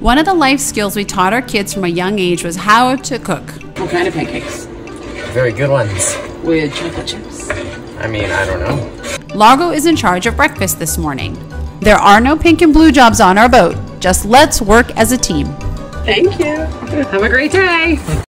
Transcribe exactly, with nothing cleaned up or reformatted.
One of the life skills we taught our kids from a young age was how to cook. What kind of pancakes? Very good ones. With chocolate chips. I mean, I don't know. Largo is in charge of breakfast this morning. There are no pink and blue jobs on our boat. Just let's work as a team. Thank you. Have a great day.